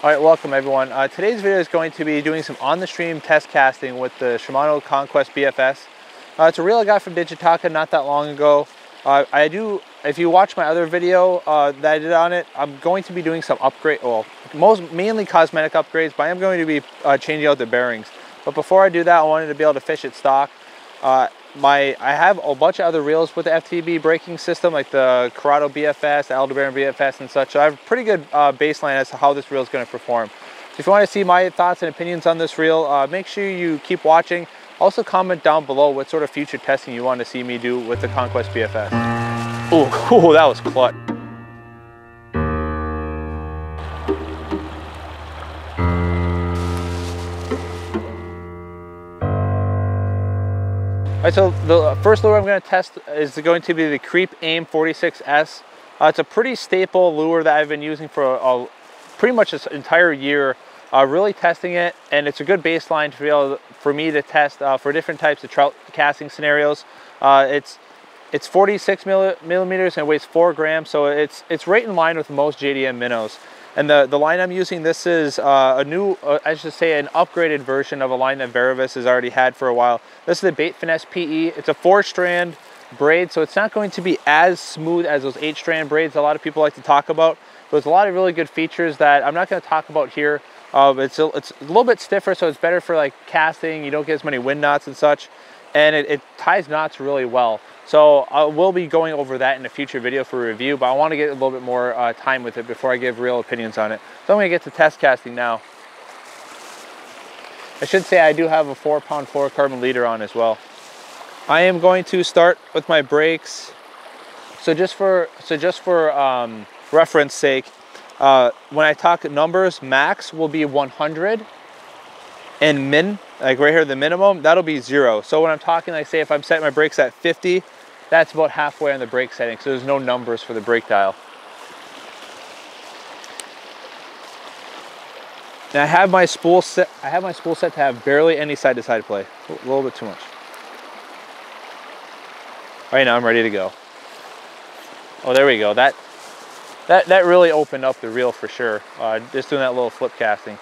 All right, welcome everyone. Today's video is going to be doing some on-the-stream test casting with the Shimano Conquest BFS. It's a reel I got from Digitaka not that long ago. If you watch my other video that I did on it, I'm going to be doing some mainly cosmetic upgrades, but I am going to be changing out the bearings. But before I do that, I wanted to be able to fish it stock. I have a bunch of other reels with the FTB braking system, like the Curado BFS, the Aldebaran BFS and such. So I have a pretty good baseline as to how this reel is going to perform. So if you want to see my thoughts and opinions on this reel, make sure you keep watching. Also comment down below what sort of future testing you want to see me do with the Conquest BFS. Ooh, that was clutch. All right, so the first lure I'm going to test is going to be the Creep Aim 46S. It's a pretty staple lure that I've been using for pretty much this entire year, really testing it, and it's a good baseline to be able for me to test for different types of trout casting scenarios. It's 46 millimeters and it weighs 4 grams, so it's right in line with most JDM minnows. And the line I'm using, this is a new, I should say an upgraded version of a line that Varivis has already had for a while. This is the Bait Finesse PE. It's a 4-strand braid, so it's not going to be as smooth as those 8-strand braids a lot of people like to talk about. There's a lot of really good features that I'm not going to talk about here. It's a little bit stiffer, so it's better for like casting. You don't get as many wind knots and such, and it ties knots really well. So I will be going over that in a future video for review, but I want to get a little bit more time with it before I give real opinions on it. So I'm going to get to test casting now. I should say I do have a 4-pound fluorocarbon leader on as well. I am going to start with my brakes. So just for reference sake, when I talk numbers, max will be 100, and min, like right here, the minimum, that'll be 0. So when I'm talking, like say if I'm setting my brakes at 50, that's about halfway on the brake setting, so there's no numbers for the brake dial. Now I have my spool set. To have barely any side-to-side play. A little bit too much. All right, now I'm ready to go. Oh, there we go. That really opened up the reel for sure. Just doing that little flip casting.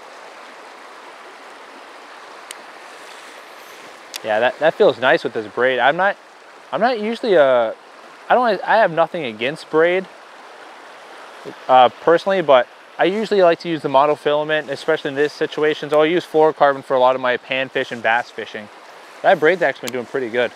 Yeah, that feels nice with this braid. I'm not usually I have nothing against braid personally, but I usually like to use the monofilament, especially in this situation. So I'll use fluorocarbon for a lot of my panfish and bass fishing. That braid's actually been doing pretty good.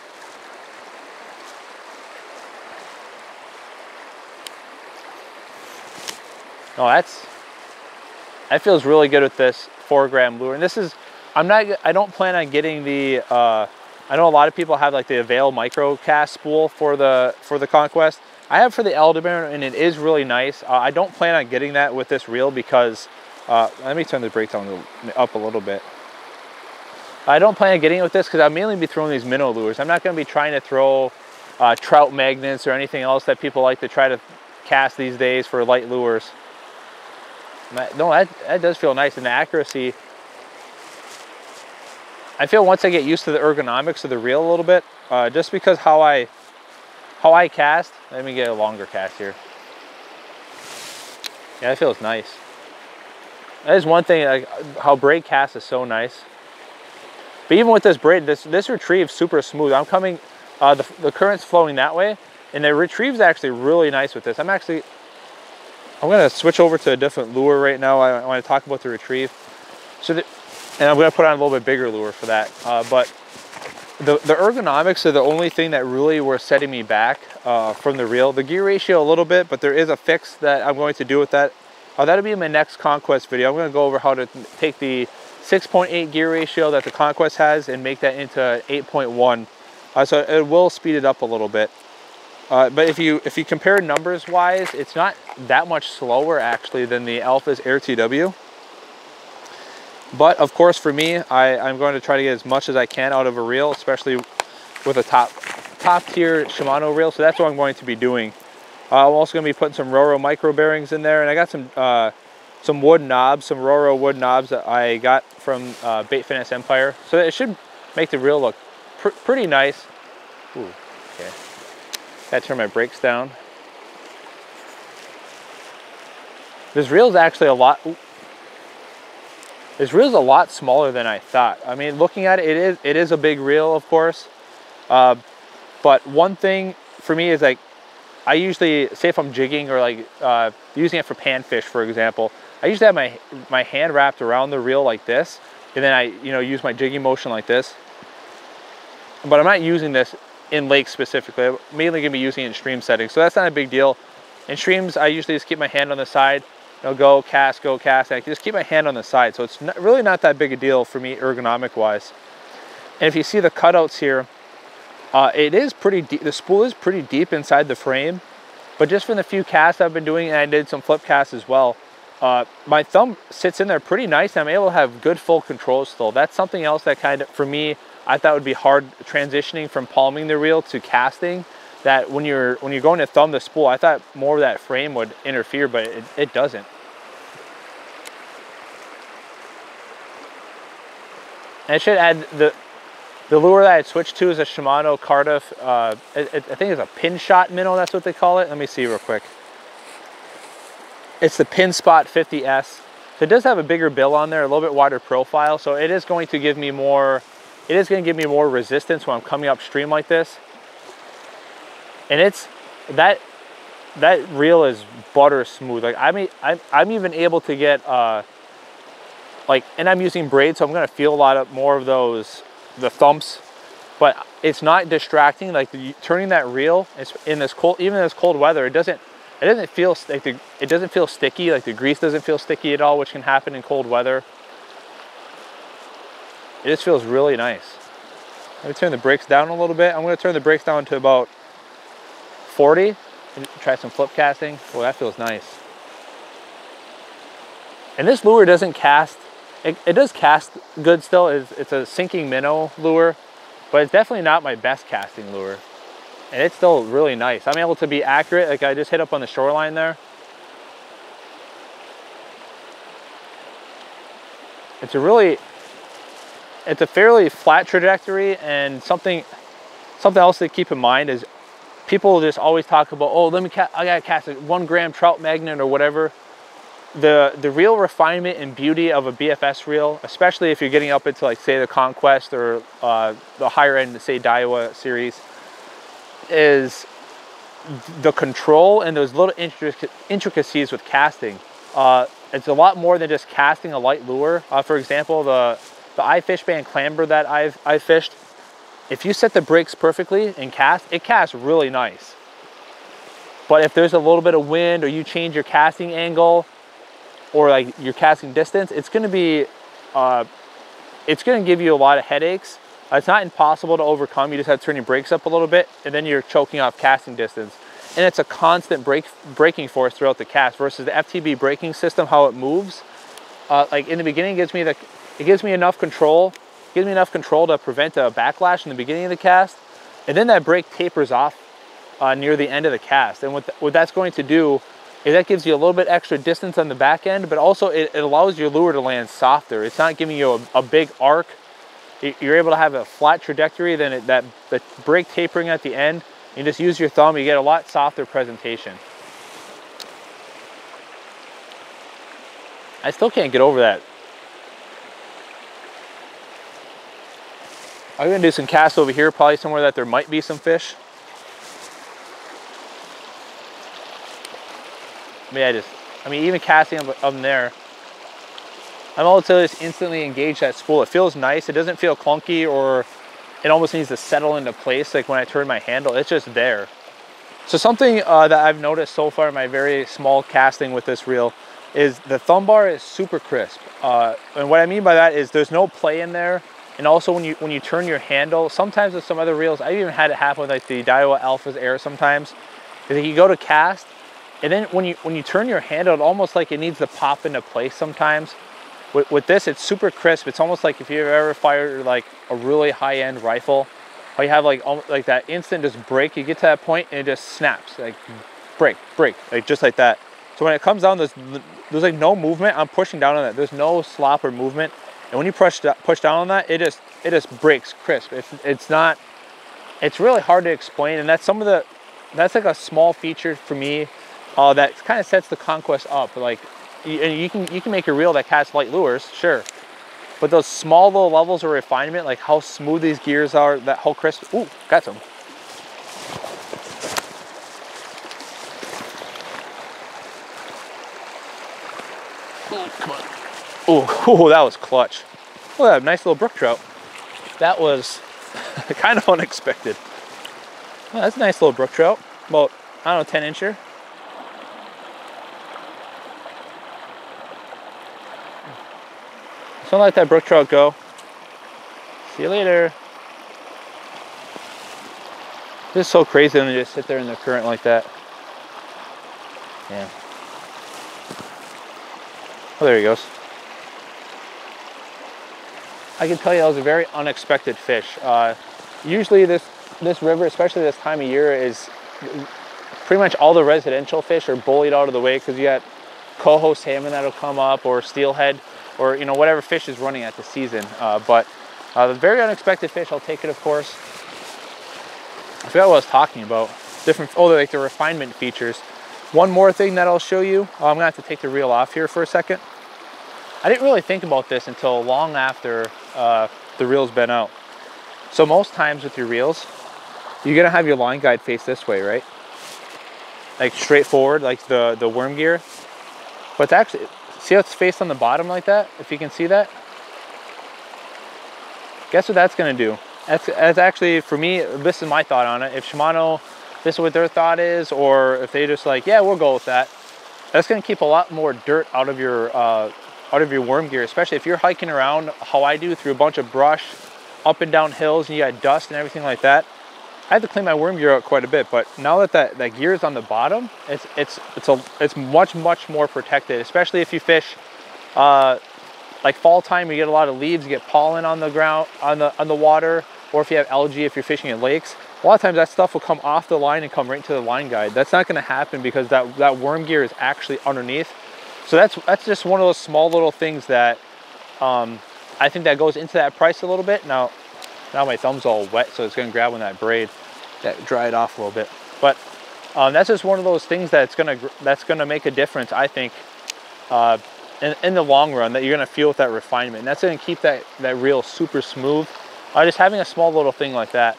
No, that feels really good with this 4-gram lure. And this is, I don't plan on getting the, I know a lot of people have like the Avail micro cast spool for the Conquest. I have for the Aldebaran, and it is really nice. I don't plan on getting that with this reel because, let me turn the brakes up a little bit. I don't plan on getting it with this because I'll mainly be throwing these minnow lures. I'm not going to be trying to throw trout magnets or anything else that people like to try to cast these days for light lures. No, that does feel nice, and the accuracy. I feel once I get used to the ergonomics of the reel a little bit, just because how I cast. Let me get a longer cast here. Yeah, that feels nice. That is one thing, like how braid cast is so nice. But even with this braid, this retrieve's super smooth. I'm coming, the current's flowing that way, and the retrieve's actually really nice with this. I'm going to switch over to a different lure right now. I want to talk about the retrieve. And I'm going to put on a little bit bigger lure for that. But the ergonomics are the only thing that really were setting me back from the reel. The gear ratio a little bit, but there is a fix that I'm going to do with that. That'll be in my next Conquest video. I'm going to go over how to take the 6.8 gear ratio that the Conquest has and make that into 8.1. So it will speed it up a little bit. But if you compare numbers wise, it's not that much slower actually than the Alpha's Air TW. But of course for me, I'm going to try to get as much as I can out of a reel, especially with a top tier Shimano reel. So that's what I'm going to be doing. I'm also going to be putting some Roro micro bearings in there, and I got some wood knobs, some Roro wood knobs that I got from Bait Finesse Empire. So it should make the reel look pretty nice. Ooh, okay. Gotta turn my brakes down. This reel is actually a lot. This reel is a lot smaller than I thought. I mean, looking at it, it is a big reel, of course. But one thing for me is like, I usually, say if I'm jigging or like using it for panfish, for example, I usually have my hand wrapped around the reel like this, and then I, use my jigging motion like this. But I'm not using this in lakes specifically. I'm mainly gonna be using it in stream settings, so that's not a big deal. In streams, I usually just keep my hand on the side, go cast, and I can just keep my hand on the side, so it's really not that big a deal for me ergonomic wise. And if you see the cutouts here, it is pretty deep. The spool is pretty deep inside the frame, but just from the few casts I've been doing, and I did some flip casts as well, my thumb sits in there pretty nice, and I'm able to have good full control still. That's something else that kind of, for me, I thought would be hard transitioning from palming the reel to casting. That when you're going to thumb the spool, I thought more of that frame would interfere, but it doesn't. And I should add the lure that I switched to is a Shimano Cardiff, I think it's a pin shot minnow, that's what they call it. Let me see real quick. It's the Pin Spot 50S. So it does have a bigger bill on there, a little bit wider profile, so it is going to give me more, resistance when I'm coming upstream like this. And it's, that reel is butter smooth. Like I'm even able to get, and I'm using braid, so I'm gonna feel a lot more of the thumps, but it's not distracting. Like turning that reel, in this cold, even in this cold weather, it doesn't feel like it doesn't feel sticky. Like the grease doesn't feel sticky at all, which can happen in cold weather. It just feels really nice. Let me turn the brakes down a little bit. I'm going to turn the brakes down to about 40 and try some flip casting. Oh, that feels nice. And this lure doesn't cast. It does cast good still. It's a sinking minnow lure, but it's definitely not my best casting lure. And it's still really nice. I'm able to be accurate. Like I just hit up on the shoreline there. It's a fairly flat trajectory, and something else to keep in mind is people just always talk about, oh, I gotta cast a 1 gram trout magnet or whatever. The real refinement and beauty of a BFS reel, especially if you're getting up into like say the Conquest or the higher end, say Daiwa series, is the control and those little intricacies with casting. It's a lot more than just casting a light lure. For example, the iFishband Clamber that I've fished, if you set the brakes perfectly and cast, it casts really nice. But if there's a little bit of wind or you change your casting angle or like your casting distance, it's going to give you a lot of headaches. It's not impossible to overcome. You just have to turn your brakes up a little bit, and then you're choking off casting distance. And it's a constant braking force throughout the cast versus the FTB braking system, how it moves. Like in the beginning, it gives me enough control. Gives me enough control to prevent a backlash in the beginning of the cast, and then that brake tapers off near the end of the cast. And what that's going to do is that gives you a little bit extra distance on the back end, but also it allows your lure to land softer. It's not giving you a big arc. You're able to have a flat trajectory, then the brake tapering at the end, you just use your thumb, you get a lot softer presentation. I still can't get over that. I'm gonna do some casts over here, probably somewhere that there might be some fish. Even casting them there, I'm able to just instantly engage that spool. It feels nice. It doesn't feel clunky, or it almost needs to settle into place. Like when I turn my handle, it's just there. So something that I've noticed so far in my very small casting with this reel is the thumb bar is super crisp. And what I mean by that is there's no play in there. And also when you turn your handle, sometimes with some other reels, I've even had it happen with like the Daiwa Alpha's Air sometimes, is that you go to cast, and then when you turn your handle, it almost like it needs to pop into place sometimes. With this, it's super crisp. It's almost like if you've ever fired like a really high-end rifle, how you have like that instant just break. You get to that point and it just snaps, like break, like just like that. So when it comes down, there's like no movement. I'm pushing down on that. There's no slop or movement. And when you push down on that, it just breaks crisp. It's really hard to explain. And that's like a small feature for me that kind of sets the Conquest up. Like, you can make a reel that casts light lures, sure, But those small little levels of refinement, like how smooth these gears are, that whole crisp. Ooh, got some. Ooh, come on. Ooh, that was clutch. Look at that nice little brook trout. That was kind of unexpected. Oh, that's a nice little brook trout. About, I don't know, 10 incher. Just don't let that brook trout go. See you later. This is so crazy when they just sit there in the current like that. Yeah. Oh, there he goes. I can tell you that was a very unexpected fish. Usually this river, especially this time of year, is pretty much all the residential fish are bullied out of the way because you got coho salmon that'll come up, or steelhead, or you know, whatever fish is running at the season. But the very unexpected fish, I'll take it, of course. I forgot what I was talking about. Like the refinement features. One more thing that I'll show you. I'm gonna have to take the reel off here for a second. I didn't really think about this until long after the reel's been out. So most times with your reels, you're gonna have your line guide face this way, right? Like straight forward, like the worm gear. But it's actually, see how it's faced on the bottom like that? If you can see that? Guess what that's gonna do? That's actually, for me, this is my thought on it. If Shimano, this is what their thought is, or if they just like, yeah, we'll go with that. That's gonna keep a lot more dirt out of your worm gear, especially if you're hiking around how I do through a bunch of brush, up and down hills, and you got dust and everything like that. I had to clean my worm gear out quite a bit, but now that that gear is on the bottom, it's much more protected, especially if you fish like fall time. You get a lot of leaves, you get pollen on the ground, on the water, or if you have algae, if you're fishing in lakes, a lot of times that stuff will come off the line and come right to the line guide. That's not going to happen because that worm gear is actually underneath. So that's just one of those small little things that I think that goes into that price a little bit. Now my thumb's all wet, so it's going to grab on that braid that dried off a little bit. But that's just one of those things that's gonna make a difference, I think, in the long run, that you're gonna feel with that refinement. And that's gonna keep that reel super smooth. Just having a small little thing like that.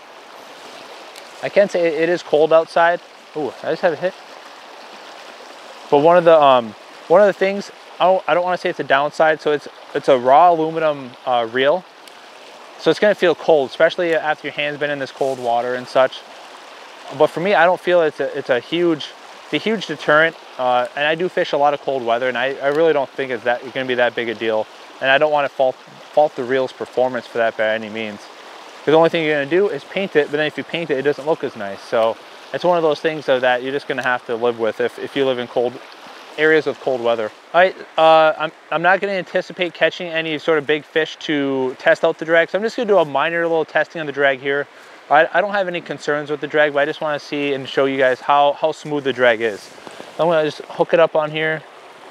I can say it is cold outside. Ooh, I just had a hit. But one of the things, I don't want to say it's a downside. So it's a raw aluminum reel. So it's going to feel cold, especially after your hand's been in this cold water and such. But for me, I don't feel it's a huge deterrent. And I do fish a lot of cold weather, and I really don't think it's going to be that big a deal. And I don't want to fault the reel's performance for that by any means. Because the only thing you're going to do is paint it, but then if you paint it, it doesn't look as nice. So it's one of those things though that you're just going to have to live with if you live in cold areas of cold weather. All right, I'm not going to anticipate catching any sort of big fish to test out the drag, so I'm just going to do a minor little testing on the drag here. I don't have any concerns with the drag, but I just want to see and show you guys how smooth the drag is. I'm going to just hook it up on here.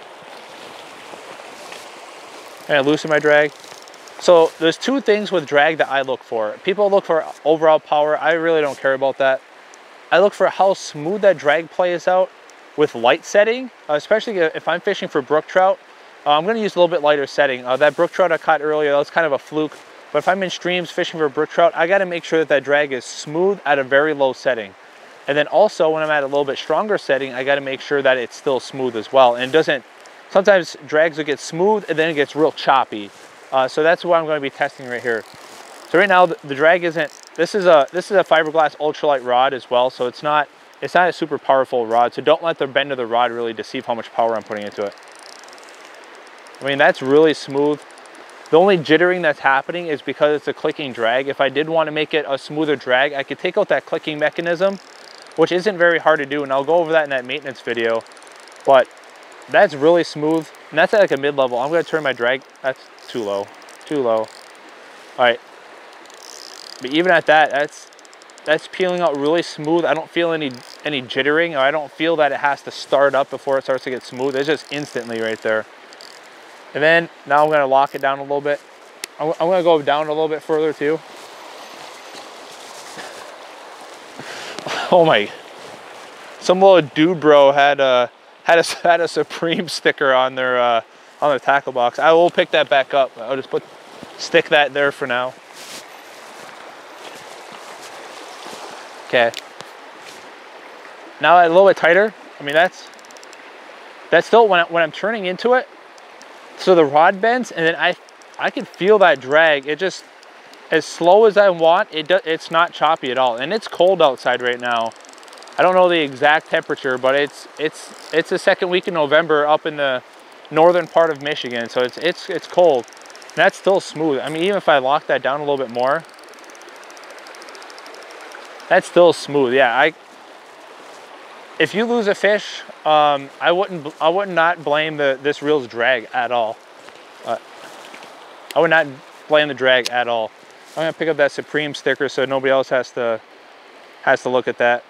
And loosen my drag. So there's two things with drag that I look for. People look for overall power. I really don't care about that. I look for how smooth that drag plays out with light setting, especially if I'm fishing for brook trout. I'm going to use a little bit lighter setting. That brook trout I caught earlier, that was kind of a fluke. But if I'm in streams fishing for brook trout, I got to make sure that drag is smooth at a very low setting. And then also when I'm at a little bit stronger setting, I got to make sure that it's still smooth as well. And it doesn't, sometimes drags will get smooth and then it gets real choppy. So that's what I'm going to be testing right here. So right now the drag isn't, this is a fiberglass ultralight rod as well. So it's not a super powerful rod. So don't let the bend of the rod really deceive how much power I'm putting into it. I mean, that's really smooth. The only jittering that's happening is because it's a clicking drag. If I did want to make it a smoother drag, I could take out that clicking mechanism, which isn't very hard to do. And I'll go over that in that maintenance video. But that's really smooth. And that's at like a mid-level. I'm going to turn my drag. That's too low. Too low. All right. But even at that, that's peeling out really smooth. I don't feel any jittering, or I don't feel that it has to start up before it starts to get smooth. It's just instantly right there. And then now I'm going to lock it down a little bit. I'm going to go down a little bit further too. Oh my! Some little dude bro had a Supreme sticker on their on the tackle box. I will pick that back up. I'll just stick that there for now. Okay. Now a little bit tighter. I mean, that's still when I'm turning into it. So the rod bends, and then I can feel that drag. It just, as slow as I want, it's not choppy at all. And it's cold outside right now. I don't know the exact temperature, but it's the second week in November up in the northern part of Michigan, so it's cold. And that's still smooth. I mean, even if I lock that down a little bit more, that's still smooth. Yeah, if you lose a fish, I would not blame this reel's drag at all. I would not blame the drag at all. I'm gonna pick up that Supreme sticker so nobody else has to look at that.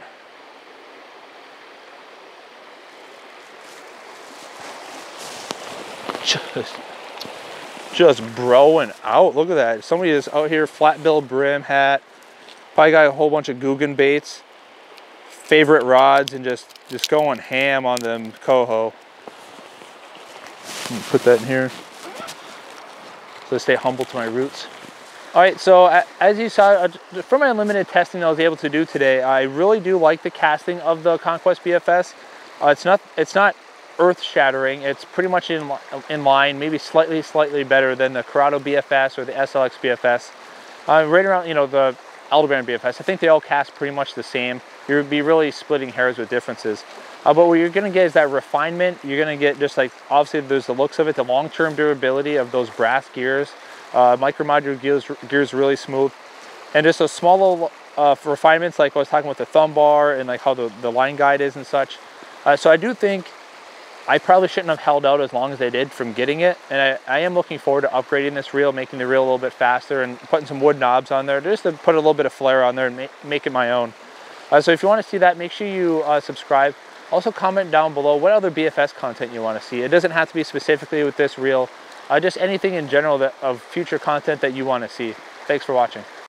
Just broing out. Look at that. Somebody is out here, flat bill brim hat. Probably got a whole bunch of Guggen baits, favorite rods, and just going ham on them coho. Put that in here. So stay humble to my roots. All right, so as you saw, from my limited testing that I was able to do today, I really do like the casting of the Conquest BFS. It's not earth-shattering. It's pretty much in line, maybe slightly better than the Curado BFS or the SLX BFS. Right around, you know, the Aldebaran BFS. I think they all cast pretty much the same. You'd be really splitting hairs with differences. But what you're going to get is that refinement. You're going to get just like, obviously there's the looks of it, the long-term durability of those brass gears. Micro modular gears really smooth. And just those small little refinements, like I was talking with the thumb bar and like how the line guide is and such. So I do think I probably shouldn't have held out as long as I did from getting it. And I am looking forward to upgrading this reel, making the reel a little bit faster and putting some wood knobs on there just to put a little bit of flair on there and make it my own. So if you want to see that, make sure you subscribe. Also comment down below what other BFS content you want to see. It doesn't have to be specifically with this reel, just anything in general of future content that you want to see. Thanks for watching.